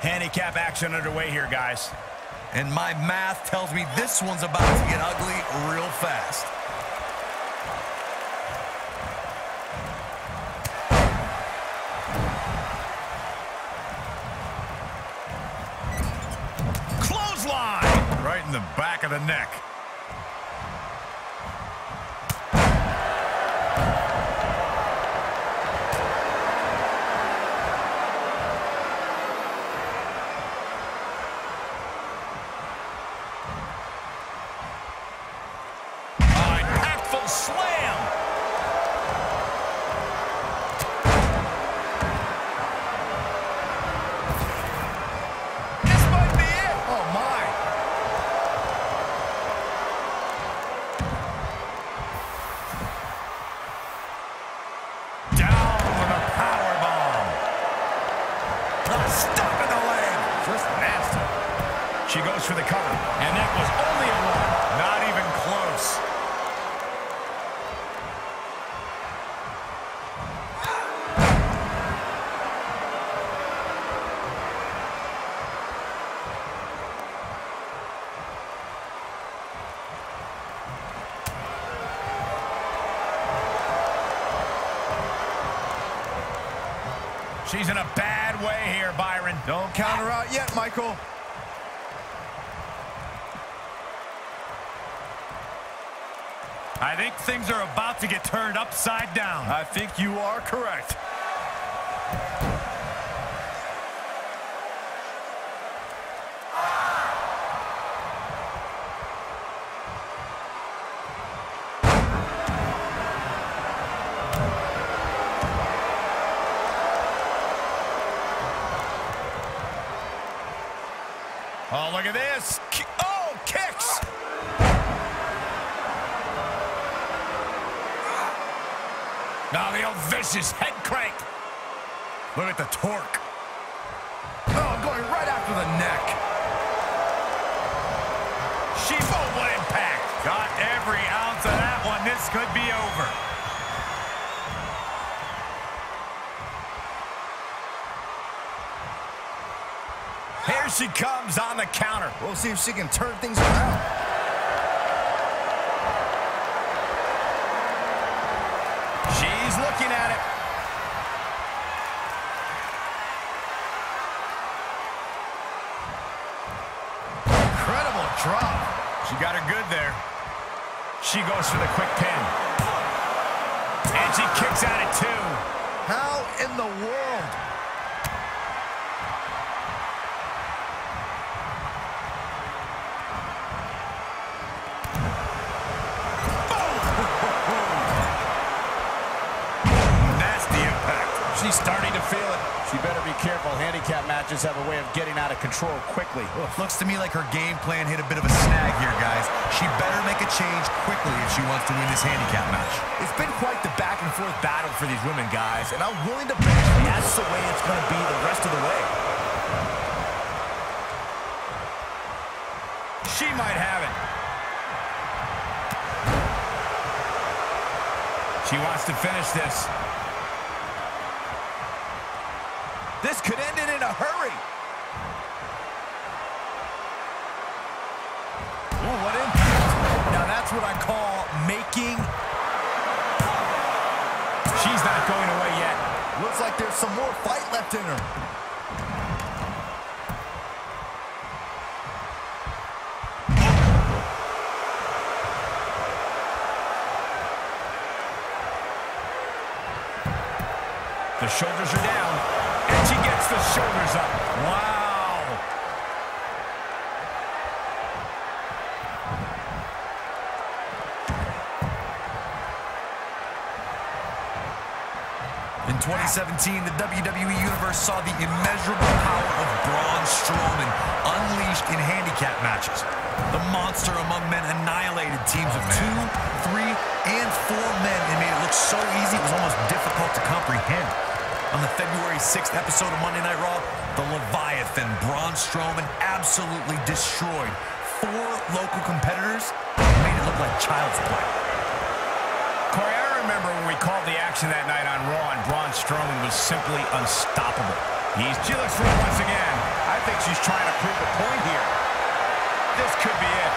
Handicap action underway here, guys. And my math tells me this one's about to get ugly real fast. Clothesline! Right in the back of the neck. Slam! This might be it! Oh, my! Down with a powerbomb. Stop in the leg! Just nasty. She goes for the cover. And that was only a one. Not even close. She's in a bad way here, Byron. Don't count her out yet, Michael. I think things are about to get turned upside down. I think you are correct. Oh, look at this. Oh, kicks. Now the old vicious head crank. Look at the torque. Oh, going right after the neck. She what impact. Got every ounce of that one. This could be over. Here she comes on the counter. We'll see if she can turn things around. She's looking at it. Incredible drop. She got her good there. She goes for the quick pin. And she kicks out it too. How in the world? She's starting to feel it. She better be careful. Handicap matches have a way of getting out of control quickly. Looks to me like her game plan hit a bit of a snag here, guys. She better make a change quickly if she wants to win this handicap match. It's been quite the back-and-forth battle for these women, guys, and I'm willing to bet that's the way it's going to be the rest of the way. She might have it. She wants to finish this. This could end it in a hurry. Ooh, what impact. Now that's what I call making. She's not going away yet. Looks like there's some more fight left in her. The shoulders are down. And she gets the shoulders up. Wow. In 2017, the WWE Universe saw the immeasurable power of Braun Strowman unleashed in handicap matches. The monster among men annihilated teams of 2, 3, and 4 men and made it look so easy it was almost difficult to comprehend. On the February 6th episode of Monday Night Raw, the Leviathan, Braun Strowman, absolutely destroyed 4 local competitors and made it look like child's play. Corey, I remember when we called the action that night on Raw, and Braun Strowman was simply unstoppable. She looks for it once again. I think she's trying to prove a point here. This could be it.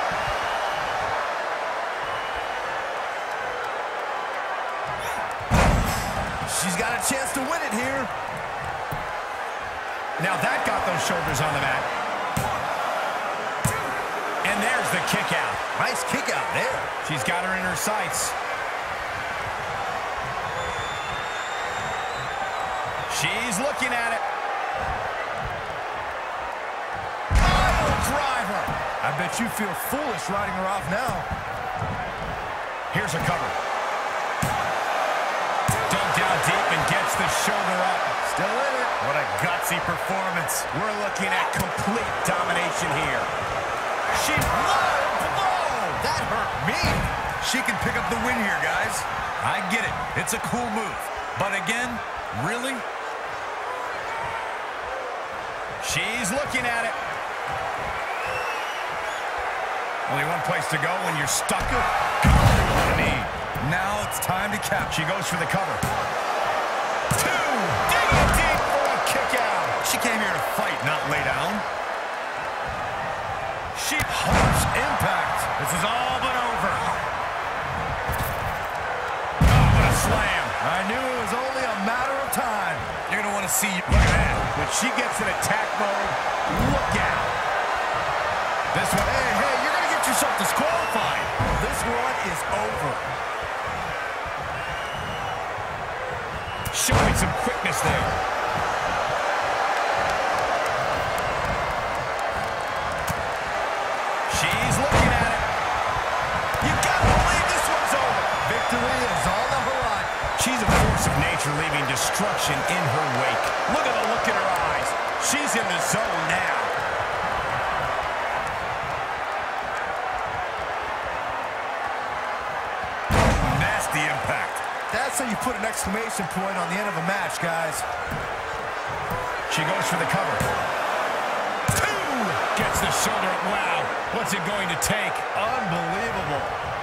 She's got a chance to win it here. Now that got those shoulders on the mat. And there's the kick out. Nice kick out there. She's got her in her sights. She's looking at it. Pile driver. I bet you feel foolish riding her off now. Here's a cover. Dug down deep and gets the shoulder up. Still in it. What a gutsy performance. We're looking at complete domination here. She Blow! That hurt me. She can pick up the win here, guys. I get it. It's a cool move. But again, really? She's looking at it. Only one place to go when you're stuck. On a knee. Now it's time to cap. She goes for the cover. Two. Digging deep for a kick out. She came here to fight, not lay down. She harsh impact. This is all but over. Oh, what a slam. I knew it was only a matter of time. You're going to want to see. Look at that. When she gets in attack mode, look out. This one. Hey, you're going to get yourself disqualified. This one is over. Showing some quickness there. She's looking at it. You got to believe this one's over. Victory is on the horizon. She's a force of nature, leaving destruction in her wake. Look at the look in her eyes. She's in the zone now. Nasty impact. That's how you put an exclamation point on the end of a match, guys. She goes for the cover. Two! Gets the shoulder up. Wow. What's it going to take? Unbelievable.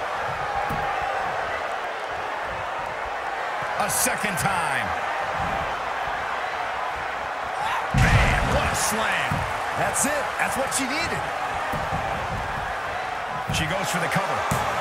A second time. Man, what a slam. That's it. That's what she needed. She goes for the cover.